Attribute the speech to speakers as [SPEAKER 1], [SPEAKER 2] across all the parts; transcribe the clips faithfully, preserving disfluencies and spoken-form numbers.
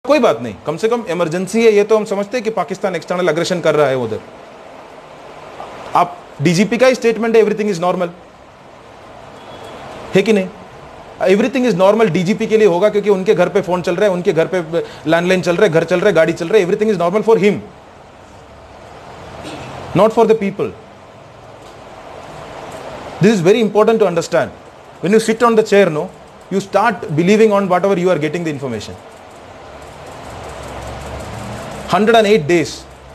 [SPEAKER 1] कोई बात नहीं, कम से कम इमरजेंसी है, ये तो हम समझते हैं कि पाकिस्तान एक्सटर्नल अग्रेशन कर रहा है उधर। आप डीजीपी का ही स्टेटमेंट है एवरीथिंग इज नॉर्मल, है कि नहीं? एवरीथिंग इज नॉर्मल डीजीपी के लिए होगा क्योंकि उनके घर पे फोन चल रहा है, उनके घर पे लैंडलाइन चल रहा है, घर चल रहा है, गाड़ी चल रहा है, everything is normal for him, not for the people. This is very important to understand. When you sit on the chair, no, you start believing on whatever you are getting the information. one hundred eight days,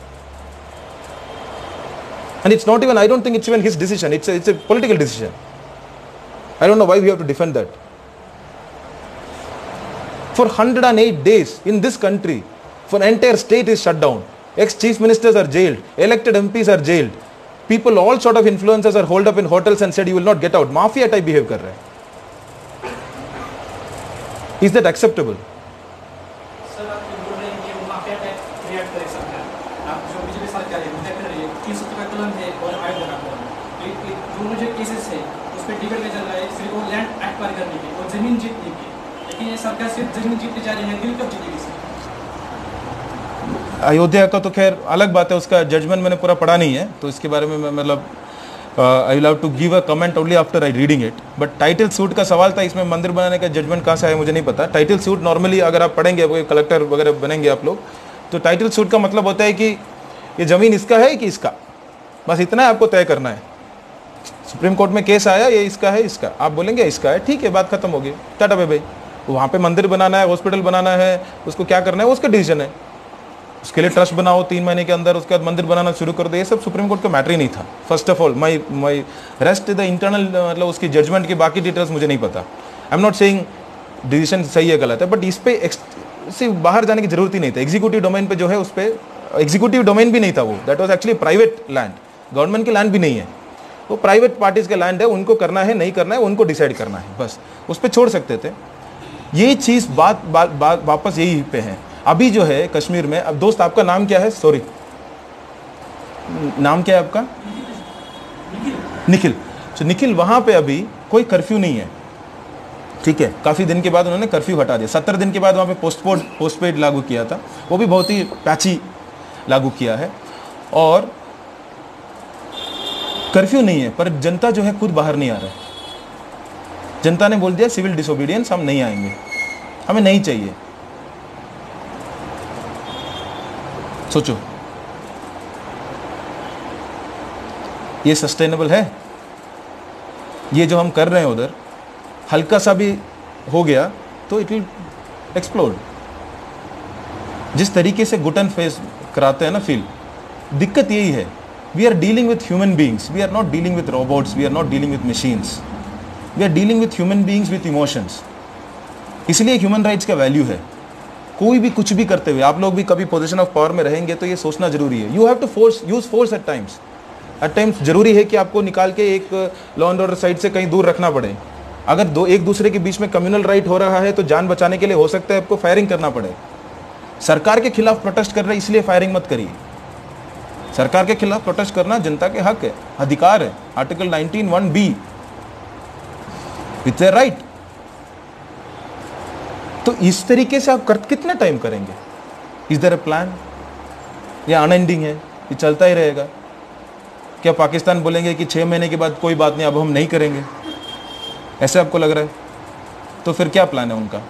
[SPEAKER 1] and it's not even, I don't think it's even his decision, it's a, it's a political decision. I don't know why we have to defend that. For one hundred eight days in this country, for an entire state is shut down, ex chief ministers are jailed, elected M Ps are jailed, people, all sort of influencers are holed up in hotels and said you will not get out, mafia type behave kar rahe hain. Is that acceptable?
[SPEAKER 2] Sir आप बोल रहे हैं कि वो mafia type create करे सरकार, आप जो बीजेपी सरकार है वो देख रही है तीन सौ का कलम है और आयोग बना हुआ है, तो जो मुझे केसेस है उस पर डिबेट चल रहा है सिर्फ वो लैंड एक्वायर करने की और जमीन जीतने की, लेकिन ये सरकार सिर्फ जमीन जीतने जा रही है, दिल कब जीतेगी सर?
[SPEAKER 1] अयोध्या का तो खैर अलग बात है, उसका जजमेंट मैंने पूरा पढ़ा नहीं है, तो इसके बारे में मैं मतलब I will have to give a comment only after I reading it. But title suit का सवाल था, इसमें मंदिर बनाने का जजमेंट कहाँ से आया मुझे नहीं पता। टाइटल सूट नॉर्मली अगर आप पढ़ेंगे, कलेक्टर वगैरह बनेंगे आप लोग, तो टाइटल सूट का मतलब होता है कि ये ज़मीन इसका है कि इसका, बस इतना है आपको तय करना है। सुप्रीम कोर्ट में केस आया, ये इसका है, इसका, आप बोलेंगे इसका है, ठीक है, बात खत्म हो गई, टाटा बाय बाय। वहाँ पे मंदिर बनाना है, हॉस्पिटल बनाना है, उसको क्या करना है, उसका डिसीजन है, उसके लिए ट्रस्ट बनाओ तीन महीने के अंदर, उसके बाद मंदिर बनाना शुरू कर दो, ये सब सुप्रीम कोर्ट का मैटर ही नहीं था। First of all my my rest the internal, मतलब उसकी जजमेंट की बाकी डिटेल्स मुझे नहीं पता। I am not saying decision सही है गलत है, बट इस पे सिर्फ बाहर जाने की जरूरत ही नहीं था। एग्जीक्यूटिव डोमेन पे जो है उस पर, एग्जीक्यूटिव डोमेन भी नहीं था वो, that was actually private land, government की लैंड भी नहीं है वो, प्राइवेट पार्टीज का लैंड है, उनको करना है नहीं करना है उनको डिसाइड करना है, बस उस पर छोड़ सकते थे। ये चीज़ बात, बात, बात वापस यही पे है। अभी जो है कश्मीर में, अब दोस्त आपका नाम क्या है? सॉरी, नाम क्या है आपका? निखिल। तो निखिल, वहाँ पे अभी कोई कर्फ्यू नहीं है, ठीक है, काफ़ी दिन के बाद उन्होंने कर्फ्यू हटा दिया, सत्तर दिन के बाद वहाँ पे पोस्टपोड पोस्टपेड लागू किया था, वो भी बहुत ही पैची लागू किया है, और कर्फ्यू नहीं है, पर जनता जो है खुद बाहर नहीं आ रहा है। जनता ने बोल दिया सिविल डिसोबीडियंस, हम नहीं आएंगे, हमें नहीं चाहिए। सोचो, ये सस्टेनेबल है? ये जो हम कर रहे हैं उधर, हल्का सा भी हो गया तो इट विल एक्सप्लोड। जिस तरीके से गुटन फेस कराते हैं ना फील, दिक्कत यही है, we are dealing with human beings, we are not dealing with robots, we are not dealing with machines, we are dealing with human beings with emotions. इसलिए ह्यूमन राइट्स का वैल्यू है। कोई भी कुछ भी करते हुए, आप लोग भी कभी पोजीशन ऑफ पावर में रहेंगे तो ये सोचना जरूरी है, you have to force use force at times. At times जरूरी है कि आपको निकाल के एक लॉ एंड ऑर्डर साइड से कहीं दूर रखना पड़े। अगर दो एक दूसरे के बीच में कम्युनल राइट हो रहा है तो जान बचाने के लिए हो सकता है आपको फायरिंग करना पड़े। सरकार के खिलाफ प्रोटेस्ट कर रहे हैं इसलिए फायरिंग मत करिए। सरकार के खिलाफ प्रोटेस्ट करना जनता के हक है, अधिकार है, article nineteen one B, it's a right. तो इस तरीके से आप कर कितना टाइम करेंगे? Is there a plan? या अनएंडिंग है, ये चलता ही रहेगा? क्या पाकिस्तान बोलेंगे कि छः महीने के बाद कोई बात नहीं, अब हम नहीं करेंगे, ऐसे आपको लग रहा है? तो फिर क्या प्लान है उनका?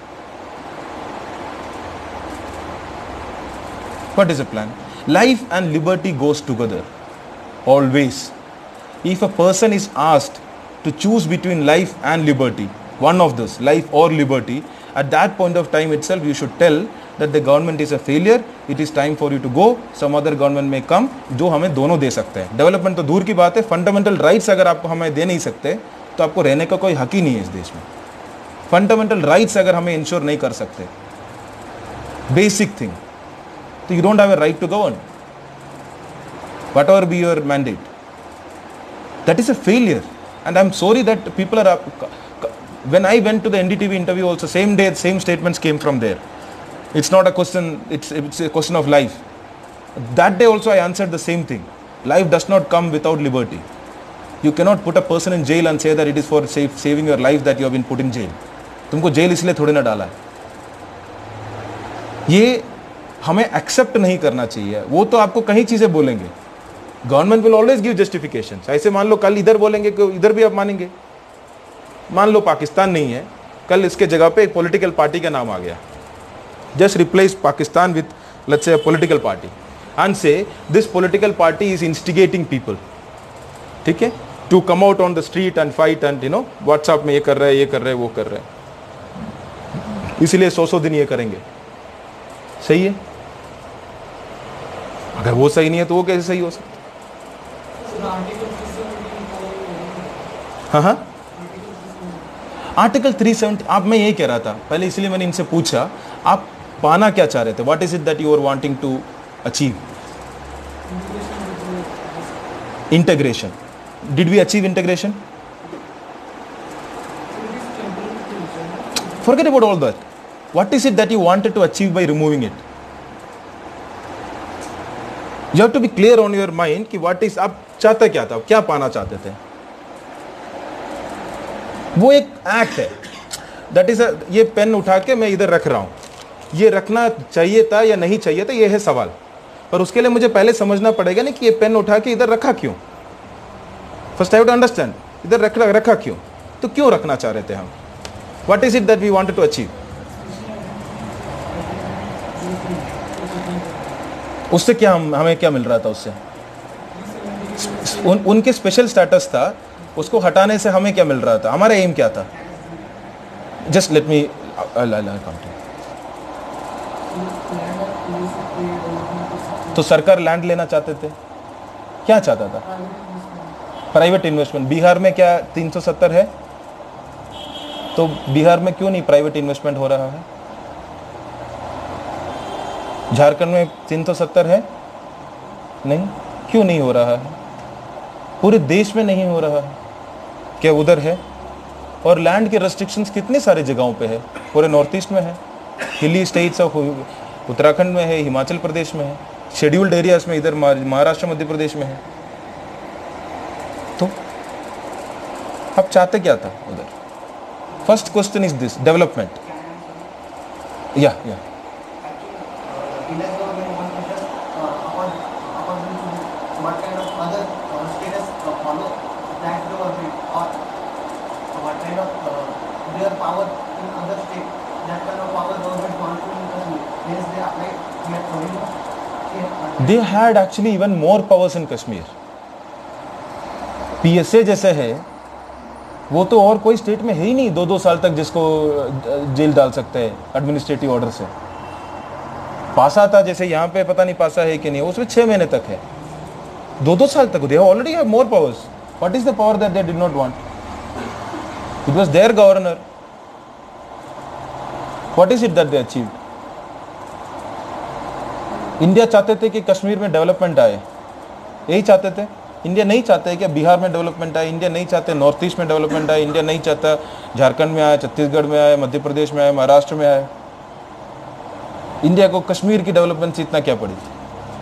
[SPEAKER 1] What is a plan? Life and liberty goes together always. If a person is asked to choose between life and liberty, one of those, life or liberty, at that point of time itself you should tell that the government is a failure, it is time for you to go, some other government may come जो हमें दोनों दे सकते हैं। Development तो दूर की बात है, फंडामेंटल राइट्स अगर आपको हमें दे नहीं सकते तो आपको रहने का कोई हक ही नहीं है इस देश में। फंडामेंटल राइट्स अगर हमें इंश्योर नहीं कर सकते, बेसिक थिंग, तो you don't have a right to govern, whatever be your mandate. That is a failure. And I'm sorry that people are, when I went to the N D T V interview also, same day, same statements came from there. It's not a question, it's, it's a question of life. That day also I answered the same thing. Life does not come without liberty. You cannot put a person in jail and say that it is for save, saving your life that you have been put in jail. तुमको jail इसलिए थोड़ी ना डाला है। ये हमें accept नहीं करना चाहिए। वो तो आपको कई चीज़ें बोलेंगे, government will always give justification. ऐसे मान लो कल इधर बोलेंगे कि इधर भी आप मानेंगे। मान लो पाकिस्तान नहीं है, कल इसके जगह पे एक पॉलिटिकल पार्टी का नाम आ गया, just replace Pakistan with let's say political party and say this political party is instigating people, ठीक है, to come out on the street and fight and you know WhatsApp में ये कर रहे हैं, ये कर रहे हैं, वो कर रहे हैं, इसलिए सौ सौ दिन ये करेंगे। सही है? अगर वो सही नहीं है तो वो कैसे सही हो सकता? हाँ हाँ आर्टिकल थ्री सेवेंटी, आप, मैं यही कह रहा था पहले, इसलिए मैंने इनसे पूछा आप पाना क्या चाह रहे थे, what is it that you are wanting to achieve? Integration. Did we achieve integration? Forget about all that. What is it that you wanted to achieve by removing it? You have to be clear on your mind कि what is, आप चाहते क्या था, क्या पाना चाहते थे? वो एक एक्ट है, दैट इज, ये पेन उठा के मैं इधर रख रहा हूं, ये रखना चाहिए था या नहीं चाहिए था, ये है सवाल। पर उसके लिए मुझे पहले समझना पड़ेगा ना कि ये पेन उठा के इधर रखा क्यों। First I have to understand इधर रख रखा क्यों, तो क्यों रखना चाह रहे थे हम? What is it that we wanted to achieve? उससे क्या हम हमें क्या मिल रहा था उससे? उन, उनके स्पेशल स्टेटस था, उसको हटाने से हमें क्या मिल रहा था? हमारा एम क्या था? जस्ट लेट मी तो सरकार लैंड लेना चाहते थे, क्या चाहता था? Private investment. बिहार में क्या तीन सौ सत्तर है? तो बिहार में क्यों नहीं प्राइवेट इन्वेस्टमेंट हो रहा है? झारखंड में तीन सौ सत्तर है? नहीं, क्यों नहीं हो रहा है? पूरे देश में नहीं हो रहा है, क्या उधर है? और लैंड के रेस्ट्रिक्शंस कितने सारे जगहों पे है, पूरे नॉर्थ ईस्ट में है, हिली स्टेट्स ऑफ उत्तराखंड में है, हिमाचल प्रदेश में है, शेड्यूल्ड एरियाज में इधर महाराष्ट्र मध्य प्रदेश में है। तो आप चाहते क्या था उधर? First question is this, development. या या They had actually even more powers in Kashmir. P S A जैसे है वो तो और कोई स्टेट में है ही नहीं, दो दो साल तक जिसको जेल डाल सकते हैं एडमिनिस्ट्रेटिव ऑर्डर से। पासा था जैसे यहाँ पे, पता नहीं पासा है कि नहीं, उसमें छह महीने तक है, दो दो साल तक। They already have more powers. What is the power that they did not want? It was their governor. What is it that they achieved? India चाहते थे कि कश्मीर में डेवलपमेंट आए, यही चाहते थे। इंडिया नहीं चाहते कि बिहार में डेवलपमेंट आए, इंडिया नहीं चाहते नॉर्थ ईस्ट में डेवलपमेंट आए, इंडिया नहीं चाहता झारखंड में आए, छत्तीसगढ़ में आए, मध्य प्रदेश में आए, महाराष्ट्र में आए। इंडिया को कश्मीर की डेवलपमेंट से इतना क्या पड़ी थी?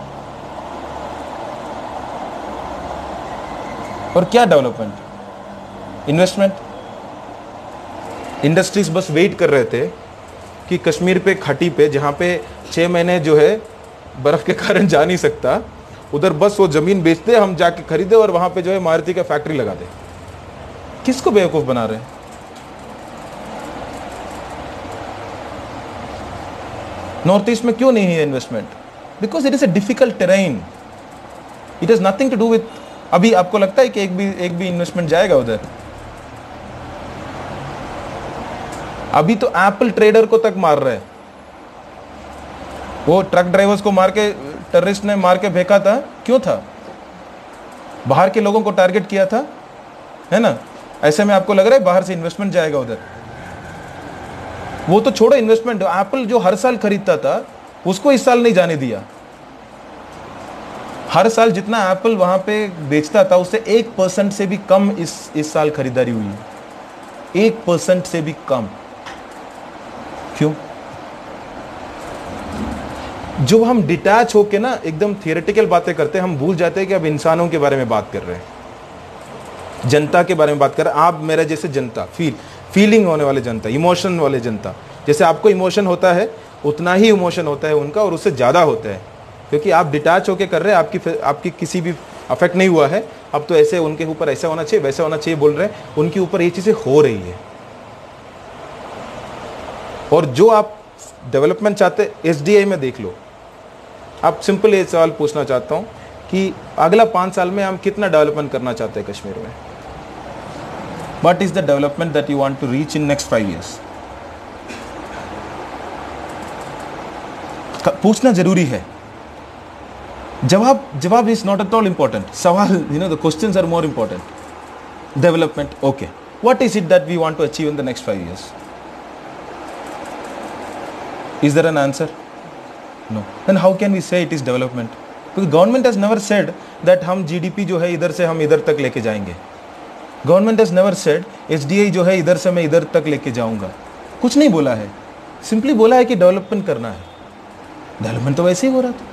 [SPEAKER 1] और क्या डेवलपमेंट? इन्वेस्टमेंट। इंडस्ट्रीज बस वेट कर रहे थे कि कश्मीर पे घाटी पे, जहाँ पे छः महीने जो है बर्फ के कारण जा नहीं सकता, उधर बस वो जमीन बेचते, हम जाके खरीदे और वहाँ पे जो है मारुति का फैक्ट्री लगा दे। किसको बेवकूफ़ बना रहे हैं? नॉर्थ ईस्ट में क्यों नहीं है investment? Because it is a difficult terrain, it is nothing to do with. अभी आपको लगता है कि एक भी एक भी इन्वेस्टमेंट जाएगा उधर? अभी तो एप्पल ट्रेडर को तक मार रहे हैं, वो ट्रक ड्राइवर्स को मार के, टेररिस्ट ने मार के फेंका था, क्यों था? बाहर के लोगों को टारगेट किया था, है ना? ऐसे में आपको लग रहा है बाहर से इन्वेस्टमेंट जाएगा उधर? वो तो छोड़ो इन्वेस्टमेंट, एप्पल जो हर साल खरीदता था उसको इस साल नहीं जाने दिया। हर साल जितना एप्पल वहां पे बेचता था उससे एक परसेंट से भी कम इस इस साल खरीदारी हुई है, एक परसेंट से भी कम। क्यों? जो हम डिटैच होके ना एकदम थियोरेटिकल बातें करते हैं, हम भूल जाते हैं कि अब इंसानों के बारे में बात कर रहे हैं, जनता के बारे में बात कर रहे हैं। आप मेरे जैसे जनता, फील फीलिंग होने वाले जनता, इमोशन वाले जनता, जैसे आपको इमोशन होता है उतना ही इमोशन होता है उनका, और उससे ज़्यादा होता है, क्योंकि आप डिटैच होके कर रहे हैं, आपकी आपकी किसी भी अफेक्ट नहीं हुआ है। अब तो ऐसे उनके ऊपर ऐसा होना चाहिए वैसा होना चाहिए बोल रहे हैं, उनके ऊपर ये चीज़ें हो रही है। और जो आप डेवलपमेंट चाहते एस डी आई में देख लो। आप सिंपल ये सवाल पूछना चाहता हूँ कि अगला पाँच साल में हम कितना डेवलपमेंट करना चाहते हैं कश्मीर में? What is the development that you want to reach in next five years? पूछना जरूरी है। जवाब जवाब is not at all important. सवाल, you know, the questions are more important. Development, okay, what is it that we want to achieve in the next five years? Is there an answer? No. Then how can we say it is development? Because government has never said that हम G D P जो है इधर से हम इधर तक लेके जाएंगे। Government has never said H D I जो है इधर से मैं इधर तक लेके जाऊंगा। कुछ नहीं बोला है, सिंपली बोला है कि डेवलपमेंट करना है। डेवलपमेंट तो वैसे ही हो रहा था।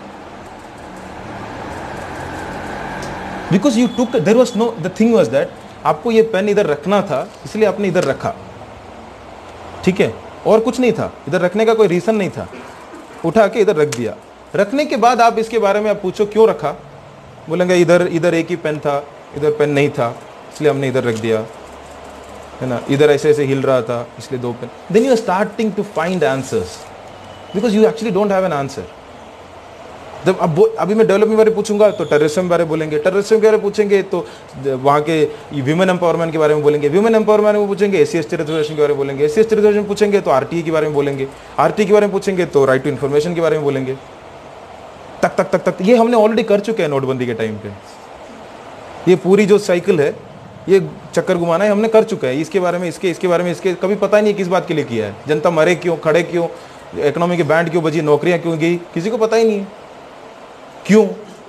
[SPEAKER 1] Because you took, there was no, the thing was that आपको ये पेन इधर रखना था, इसलिए आपने इधर रखा, ठीक है, और कुछ नहीं था, इधर रखने का कोई रीज़न नहीं था, उठा के इधर रख दिया। रखने के बाद आप इसके बारे में आप पूछो क्यों रखा, बोलेंगे इधर इधर एक ही पेन था, इधर पेन नहीं था इसलिए हमने इधर रख दिया, है ना, इधर ऐसे ऐसे हिल रहा था इसलिए दो पेन। Then you are starting to find answers because you actually don't have an answer. जब अब अभी मैं डेवलपमेंट के बारे में पूछूंगा तो टेररिज्म के बारे में बोलेंगे, टेररिज्म के बारे में पूछेंगे तो वहाँ के वीमेन एम्पावरमेंट के बारे में बोलेंगे, वीमेन एम्पावरमेंट में पूछेंगे S C S T reservation के बारे में बोलेंगे, S C S T reservation पूछेंगे तो आर टी आई के बारे में बोलेंगे, आर टी आई के बारे में पूछेंगे तो राइट टू इन्फॉर्मेशन के बारे में बोलेंगे। तक तक तक तक ये हमने ऑलरेडी कर चुके हैं नोटबंदी के टाइम पे। ये पूरी जो साइकिल है, ये चक्कर घुमाना है हमने कर चुका है। इसके बारे में इसके इसके बारे में इसके कभी पता ही नहीं किस बात के लिए किया है। जनता मरे क्यों, खड़े क्यों, इकोनॉमी की बैंड क्यों बजी, नौकरियां क्यों गई, किसी को पता ही नहीं है। क्यों?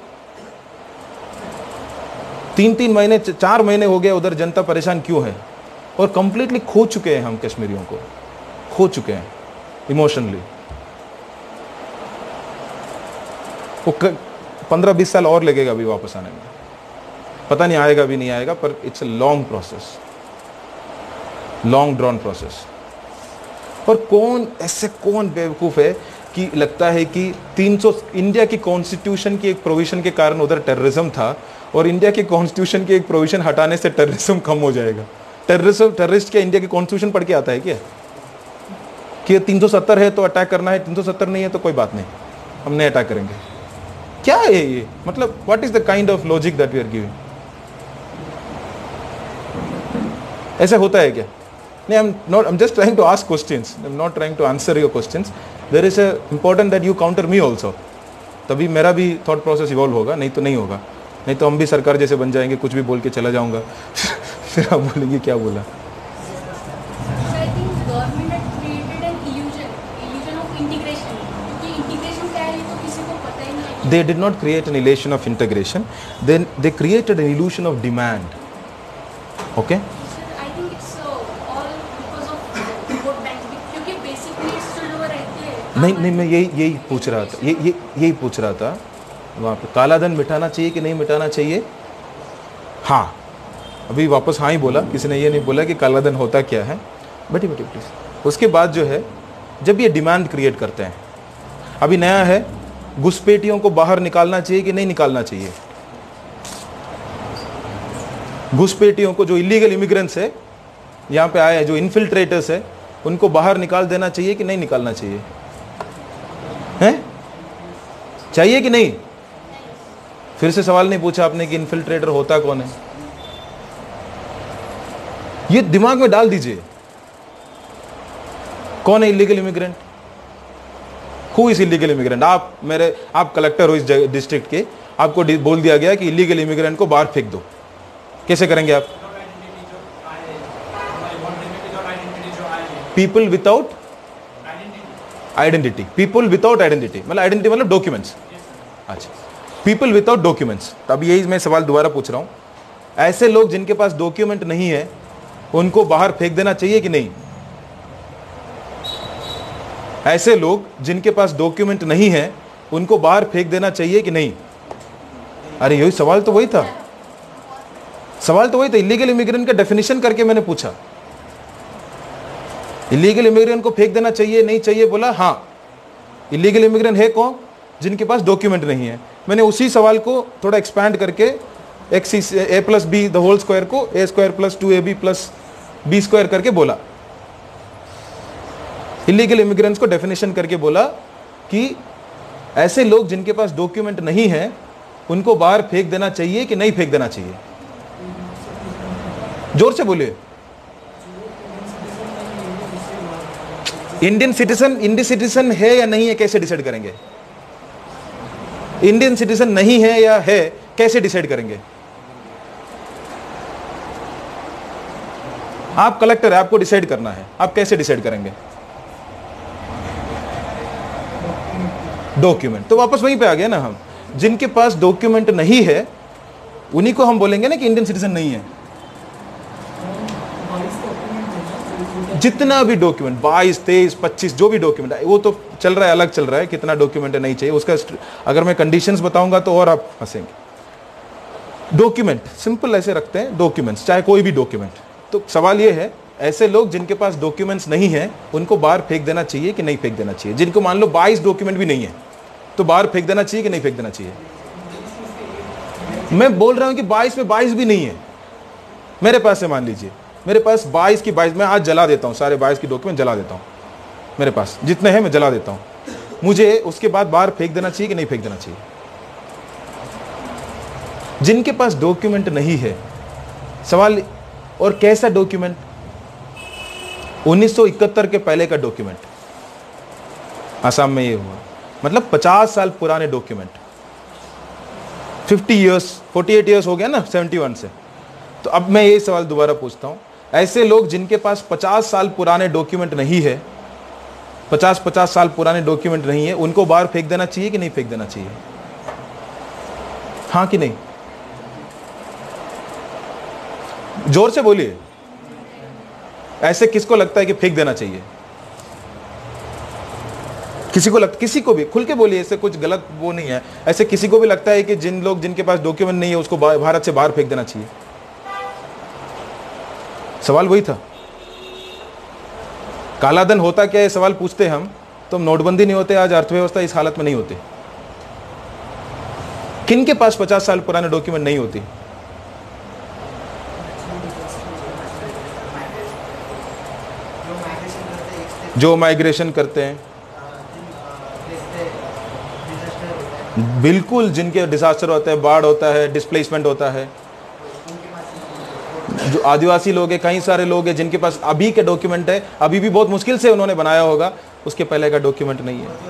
[SPEAKER 1] तीन तीन महीने चार महीने हो गए उधर जनता परेशान क्यों है? और कंप्लीटली खो चुके हैं हम कश्मीरियों को, खो चुके हैं इमोशनली। वो पंद्रह बीस साल और लगेगा अभी वापस आने में, पता नहीं आएगा भी नहीं आएगा, पर it's a long process, long drawn process. और कौन ऐसे कौन बेवकूफ़ है कि लगता है कि तीन सौ इंडिया की कॉन्स्टिट्यूशन की एक प्रोविजन के कारण उधर टेररिज्म था और इंडिया के कॉन्स्टिट्यूशन की एक प्रोविजन हटाने से टेररिज्म कम हो जाएगा। टेररिज्म टेररिस्ट क्या इंडिया की कॉन्स्टिट्यूशन पढ़ के आता है क्या कि तीन सौ सत्तर है तो अटैक करना है, तीन सौ सत्तर नहीं है तो कोई बात नहीं, हम नहीं अटैक करेंगे? क्या है ये? मतलब what is the kind of logic that we are giving? ऐसा होता है क्या? नहीं, I'm not, I'm just trying to ask questions. I'm not trying to answer your questions. There is a important that you counter me also. तभी मेरा भी thought process evolve होगा, नहीं तो नहीं होगा। नहीं तो हम भी सरकार जैसे बन जाएंगे, कुछ भी बोल के चला जाऊंगा फिर आप बोलेंगे क्या बोला। They did not create an illusion of integration. Then they created an illusion of demand. Okay? नहीं नहीं मैं यही यही पूछ रहा था, ये ये यही पूछ रहा था वहाँ पे, काला धन मिटाना चाहिए कि नहीं मिटाना चाहिए? हाँ, अभी वापस हाँ ही बोला, किसी ने ये नहीं बोला कि काला धन होता क्या है। बैठी बैठी प्लीज। उसके बाद जो है, जब ये डिमांड क्रिएट करते हैं, अभी नया है, घुसपैठियों को बाहर निकालना चाहिए कि नहीं निकालना चाहिए? घुसपैठियों को, जो इलीगल इमिग्रेंट्स है यहाँ पे आए हैं, जो इन्फिल्ट्रेटर्स है, उनको बाहर निकाल देना चाहिए कि नहीं निकालना चाहिए? हैं? चाहिए कि नहीं? फिर से सवाल नहीं पूछा आपने कि इन्फिल्ट्रेटर होता कौन है। ये दिमाग में डाल दीजिए, कौन है illegal immigrant? Who is illegal immigrant? आप मेरे आप कलेक्टर हो इस डिस्ट्रिक्ट के, आपको बोल दिया गया कि इलीगल इमिग्रेंट को बाहर फेंक दो, कैसे करेंगे आप? People without identity, people without identity मतलब आइडेंटिटी मतलब डॉक्यूमेंट्स। अच्छा, पीपल विदाउट डॉक्यूमेंट्स। तो अब यही मैं सवाल दोबारा पूछ रहा हूं, ऐसे लोग जिनके पास डॉक्यूमेंट नहीं है उनको बाहर फेंक देना चाहिए कि नहीं? ऐसे लोग जिनके पास डॉक्यूमेंट नहीं है उनको बाहर फेंक देना चाहिए कि नहीं? अरे यही सवाल तो वही था, सवाल तो वही था। इलीगल इमिग्रेंट का डेफिनेशन करके मैंने पूछा, इलीगल इमिग्रेंट को फेंक देना चाहिए नहीं चाहिए, बोला हाँ। इलीगल इमिग्रेंट है कौन? जिनके पास डॉक्यूमेंट नहीं है। मैंने उसी सवाल को थोड़ा एक्सपैंड करके X A plus B the whole square को A square plus two A B plus B square करके बोला। इलीगल इमिग्रेंट्स को डेफिनेशन करके बोला कि ऐसे लोग जिनके पास डॉक्यूमेंट नहीं है उनको बाहर फेंक देना चाहिए कि नहीं फेंक देना चाहिए? जोर से बोलिए। इंडियन सिटीजन इंडियन सिटीजन है या नहीं है कैसे डिसाइड करेंगे? इंडियन सिटीजन नहीं है या है कैसे डिसाइड करेंगे? आप कलेक्टर है, आपको डिसाइड करना है, आप कैसे डिसाइड करेंगे? डॉक्यूमेंट। तो वापस वहीं पे आ गया ना हम, जिनके पास डॉक्यूमेंट नहीं है उन्हीं को हम बोलेंगे ना कि इंडियन सिटीजन नहीं है। जितना भी डॉक्यूमेंट बाईस तेईस पच्चीस जो भी डॉक्यूमेंट है वो तो चल रहा है, अलग चल रहा है, कितना डॉक्यूमेंट नहीं चाहिए उसका अगर मैं कंडीशंस बताऊंगा तो और आप हंसेंगे। डॉक्यूमेंट सिंपल ऐसे रखते हैं, डॉक्यूमेंट्स चाहे कोई भी डॉक्यूमेंट। तो सवाल ये है ऐसे लोग जिनके पास डॉक्यूमेंट्स नहीं है उनको बाहर फेंक देना चाहिए कि नहीं फेंक देना चाहिए? जिनको मान लो बाईस डॉक्यूमेंट भी नहीं है तो बाहर फेंक देना चाहिए कि नहीं फेंक देना चाहिए? मैं बोल रहा हूं कि बाईस में बाईस भी नहीं है मेरे पास से, मान लीजिए मेरे पास बाईस की बाईस, मैं आज जला देता हूं सारे बाईस की डॉक्यूमेंट जला देता हूं, मेरे पास जितने हैं मैं जला देता हूं, मुझे उसके बाद बाहर फेंक देना चाहिए कि नहीं फेंक देना चाहिए? जिनके पास डॉक्यूमेंट नहीं है, सवाल और कैसा डॉक्यूमेंट? उन्नीस सौ इकहत्तर के पहले का डॉक्यूमेंट आसाम में ये हुआ, मतलब पचास साल पुराने डॉक्यूमेंट, फिफ्टी इयर्स अड़तालीस इयर्स हो गया ना इकहत्तर से। तो अब मैं ये सवाल दोबारा पूछता हूं, ऐसे लोग जिनके पास पचास साल पुराने डॉक्यूमेंट नहीं है, पचास पचास साल पुराने डॉक्यूमेंट नहीं है, उनको बाहर फेंक देना चाहिए कि नहीं फेंक देना चाहिए? हाँ कि नहीं? जोर से बोलिए। ऐसे किसको लगता है कि फेंक देना चाहिए? किसी को लगता, किसी को भी खुल के बोलिए, ऐसे कुछ गलत वो नहीं है, ऐसे किसी को भी लगता है कि जिन लोग जिनके पास डॉक्यूमेंट नहीं है उसको भारत से बाहर फेंक देना चाहिए? सवाल वही था। काला धन होता क्या है सवाल पूछते हम तो नोटबंदी नहीं होते, आज अर्थव्यवस्था इस हालत में नहीं होती। किन के पास पचास साल पुराने डॉक्यूमेंट नहीं होती? जो माइग्रेशन करते हैं, बिल्कुल, जिनके डिजास्टर होता है, बाढ़ होता है, डिस्प्लेसमेंट होता है, जो आदिवासी लोग हैं, कई सारे लोग हैं जिनके पास अभी के डॉक्यूमेंट है, अभी भी बहुत मुश्किल से उन्होंने बनाया होगा, उसके पहले का डॉक्यूमेंट नहीं है।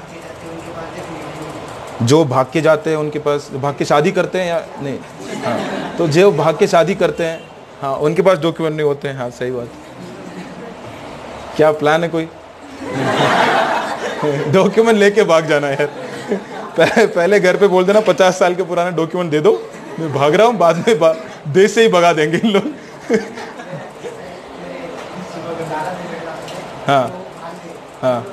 [SPEAKER 1] जो भाग के जाते हैं उनके पास, भाग के शादी करते हैं या नहीं, हाँ, तो जो भाग के शादी करते हैं, हाँ, उनके पास डॉक्यूमेंट नहीं होते हैं। हाँ, सही बात। क्या प्लान है कोई? डॉक्यूमेंट लेके भाग जाना यार। पहले घर पे बोल देना पचास साल के पुराने डॉक्यूमेंट दे दो, मैं भाग रहा हूँ, बाद में बा, देश से ही भगा देंगे इन लोग। हाँ हाँ,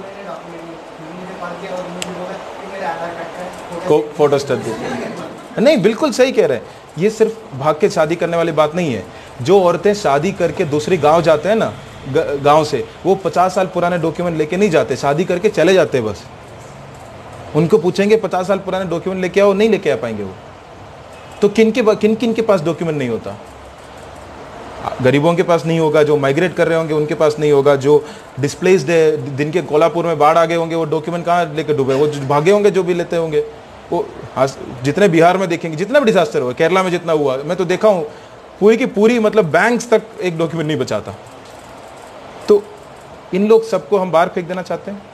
[SPEAKER 1] को फोटो स्टेट दे, नहीं बिल्कुल सही कह रहे हैं। ये सिर्फ भाग के शादी करने वाली बात नहीं है। जो औरतें शादी करके दूसरे गांव जाते हैं ना, गांव से, वो पचास साल पुराने डॉक्यूमेंट लेके नहीं जाते, शादी करके चले जाते हैं बस। उनको पूछेंगे पचास साल पुराने डॉक्यूमेंट लेके आओ, नहीं लेके आ पाएंगे वो। तो किन के किन किन के पास डॉक्यूमेंट नहीं होता? गरीबों के पास नहीं होगा, जो माइग्रेट कर रहे होंगे उनके पास नहीं होगा, जो डिस्प्लेस्ड है, दिन के कोल्हापुर में बाढ़ आ गए होंगे, वो डॉक्यूमेंट कहाँ लेकर डूबे, वो भागे होंगे, जो भी लेते होंगे वो। जितने बिहार में देखेंगे, जितना भी डिजास्टर हुआ, केरला में जितना हुआ, मैं तो देखा हूँ, पूरी की पूरी मतलब बैंक्स तक एक डॉक्यूमेंट नहीं बचाता। तो इन लोग सबको हम बाहर फेंक देना चाहते हैं।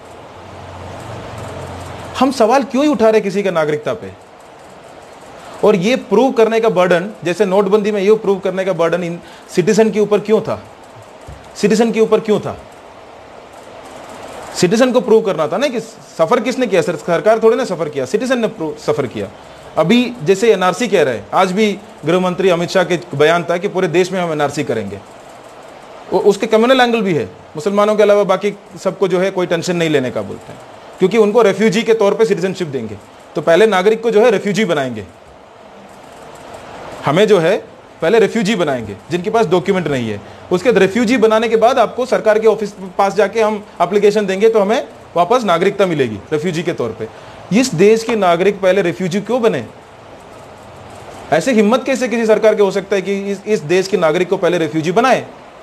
[SPEAKER 1] हम सवाल क्यों ही उठा रहे किसी का नागरिकता पे? और ये प्रूव करने का बर्डन, जैसे नोटबंदी में ये प्रूव करने का बर्डन इन सिटीजन के ऊपर क्यों था? सिटीजन के ऊपर क्यों था? सिटीजन को प्रूव करना था ना। कि सफर किसने किया? सरकार थोड़ी ना सफर किया, सिटीजन ने सफर किया। अभी जैसे एनआरसी कह रहे हैं, आज भी गृह मंत्री अमित शाह के बयान था कि पूरे देश में हम एनआरसी करेंगे। वो उसके कम्युनल एंगल भी है, मुसलमानों के अलावा बाकी सबको जो है कोई टेंशन नहीं लेने का बोलते हैं, क्योंकि उनको रेफ्यूजी के तौर पे सिटीजनशिप देंगे। तो पहले नागरिक को जो है रेफ्यूजी बनाएंगे, हमें जो है पहले रेफ्यूजी बनाएंगे जिनके पास डॉक्यूमेंट नहीं है, उसके बाद रेफ्यूजी बनाने के बाद आपको सरकार के ऑफिस पास जाके हम एप्लीकेशन देंगे तो हमें वापस नागरिकता मिलेगी रेफ्यूजी के तौर पे। इस देश के नागरिक पहले रेफ्यूजी क्यों बने? ऐसे हिम्मत कैसे किसी सरकार के हो सकता है कि इस, इस देश के नागरिक को पहले रेफ्यूजी बनाए?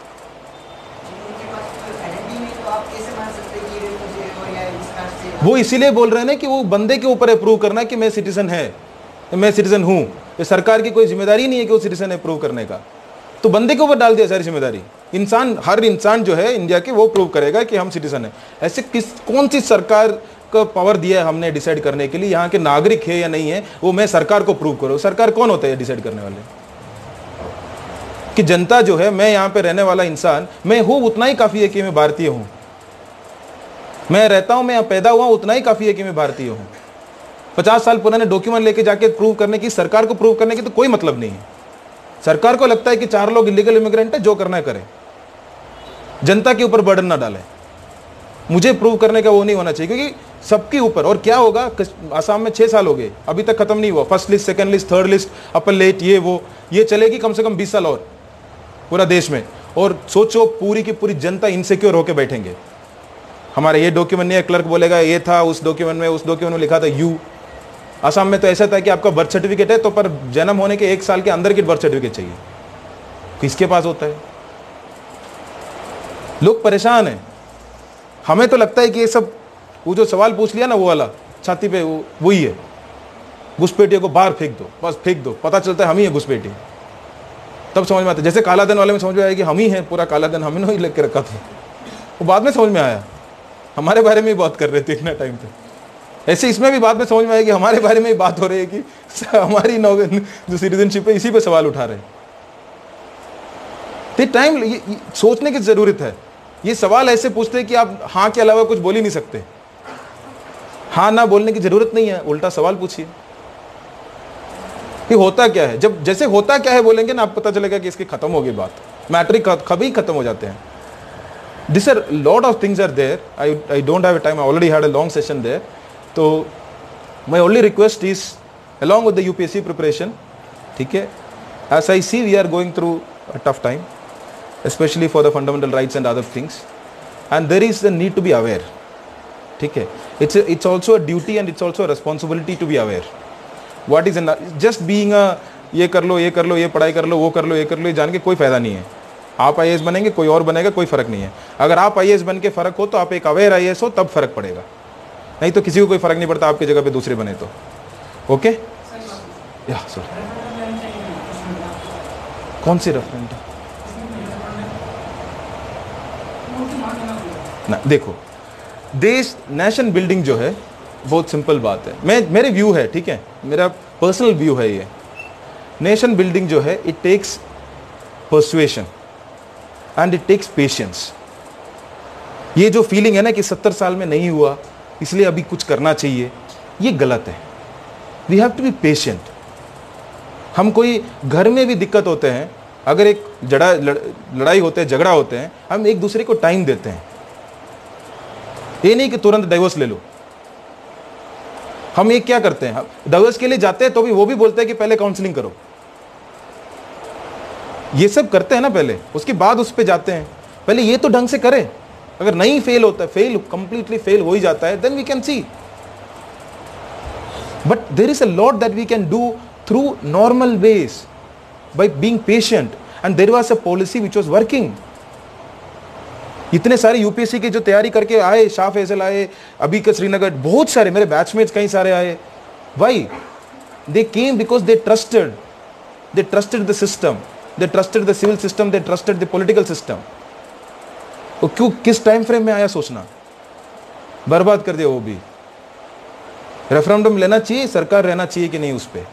[SPEAKER 1] वो इसीलिए बोल रहे हैं ना कि वो बंदे के ऊपर अप्रूव करना कि मैं सिटीजन है, मैं सिटीजन हूं। ये सरकार की कोई जिम्मेदारी नहीं है कि वो सिटीजन है प्रूव करने का, तो बंदे के ऊपर डाल दिया सारी जिम्मेदारी। इंसान, हर इंसान जो है इंडिया के, वो प्रूव करेगा कि हम सिटीजन है। ऐसे किस कौन सी सरकार का पावर दिया है हमने डिसाइड करने के लिए यहाँ के नागरिक है या नहीं है? वो मैं सरकार को प्रूव करो। सरकार कौन होता है डिसाइड करने वाले? कि जनता जो है, मैं यहाँ पे रहने वाला इंसान, मैं हूं उतना ही काफी है कि मैं भारतीय हूं। मैं रहता हूं, मैं यहाँ पैदा हुआ उतना ही काफी है कि मैं भारतीय हूं। पचास साल पुराने डॉक्यूमेंट लेके जाके प्रूव करने की, सरकार को प्रूव करने की तो कोई मतलब नहीं है। सरकार को लगता है कि चार लोग इलीगल इमिग्रेंट है, जो करना है करे, जनता के ऊपर बर्डन ना डाले। मुझे प्रूव करने का वो नहीं होना चाहिए, क्योंकि सबके ऊपर। और क्या होगा, आसाम में छह साल हो गए, अभी तक खत्म नहीं हुआ। First list, second list, third list, appellate, ये वो, ये चलेगी कम से कम बीस साल और पूरा देश में। और सोचो पूरी की पूरी जनता इनसिक्योर होकर बैठेंगे, हमारे ये डॉक्यूमेंट नहीं है, क्लर्क बोलेगा ये था उस डॉक्यूमेंट में, उस डॉक्यूमेंट में लिखा था यू। आसाम में तो ऐसा था कि आपका बर्थ सर्टिफिकेट है तो पर जन्म होने के एक साल के अंदर की बर्थ सर्टिफिकेट चाहिए, किसके पास होता है? लोग परेशान हैं। हमें तो लगता है कि ये सब, वो जो सवाल पूछ लिया ना वो वाला छाती पे, वो वही है, घुसपैठियों को बाहर फेंक दो, बस फेंक दो, पता चलता है हम ही है घुसपैठी, तब समझ में आता है। जैसे काला धन वाले में समझ में आया कि हम ही हैं, पूरा काला धन हम ही लेके रखा था, वो बाद में समझ में आया। हमारे बारे में ही बात कर रहे थे इतना टाइम पे, ऐसे इसमें भी बाद में समझ में आया कि हमारे बारे में ही बात हो रही है कि हमारी जो सिटीजनशिप है इसी पे सवाल उठा रहे हैं। तो टाइम ये, ये सोचने की जरूरत है। ये सवाल ऐसे पूछते हैं कि आप हाँ के अलावा कुछ बोल ही नहीं सकते। हाँ ना बोलने की जरूरत नहीं है, उल्टा सवाल पूछिए कि होता क्या है। जब जैसे होता क्या है बोलेंगे ना, आप पता चलेगा कि इसकी खत्म हो गई बात, मैट्रिक कभी खत्म हो जाते हैं। This are lot of things are there. I I don't have a time. I already had a long session there. So my only request is, along with the U P S C preparation, ठीक है, as I see we are going through a tough time, especially for the fundamental rights and other things, and there is a need to be aware. ठीक है, it's a, it's also a duty and it's also a responsibility to be aware. What is an, just being a ये कर लो, ये कर लो, ये पढ़ाई कर लो, वो कर लो, ये कर लो, ये जान के कोई फायदा नहीं है। आप आई ए एस बनेंगे, कोई और बनेगा, कोई फर्क नहीं है। अगर आप आई ए एस बन के फर्क हो तो आप एक अवेयर आई ए एस हो, तब फर्क पड़ेगा, नहीं तो किसी को कोई फर्क नहीं पड़ता आपकी जगह पे दूसरे बने तो। ओके, या सर, कौन सी रेफरेंट ना? देखो, देश नेशन बिल्डिंग जो है बहुत सिंपल बात है। मैं मेरे व्यू है, ठीक है, मेरा पर्सनल व्यू है ये। नेशन बिल्डिंग जो है, it takes persuasion and it takes patience. ये जो फीलिंग है ना कि सत्तर साल में नहीं हुआ इसलिए अभी कुछ करना चाहिए, ये गलत है। We have to be patient. हम कोई घर में भी दिक्कत होते हैं, अगर एक जड़ा लड़, लड़ाई होते हैं, झगड़ा होते हैं, हम एक दूसरे को टाइम देते हैं। ये नहीं कि तुरंत डाइवोर्स ले लो। हम एक क्या करते हैं, डाइवोर्स के लिए जाते हैं तो भी वो भी बोलते हैं कि पहले काउंसलिंग करो। ये सब करते हैं ना पहले, उसके बाद उस पर जाते हैं। पहले ये तो ढंग से करें। अगर नहीं फेल होता है, फेल कंप्लीटली फेल हो ही जाता है, then we can see. But there is a lot that we can do through normal ways by being patient, and there was a policy which was working. इतने सारे U P S C की जो तैयारी करके आए, शाह फैसल आए, अभी के श्रीनगर, बहुत सारे मेरे बैचमेट्स कई सारे आए। Why? They came because they trusted they trusted the system, they trusted the civil system, they trusted the political system. वो क्यों, किस टाइम फ्रेम में आया सोचना, बर्बाद कर दिया वो भी। रेफरेंडम लेना चाहिए, सरकार रहना चाहिए कि नहीं उस पे,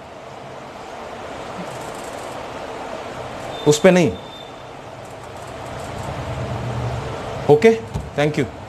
[SPEAKER 1] उस पे नहीं। Okay, thank you.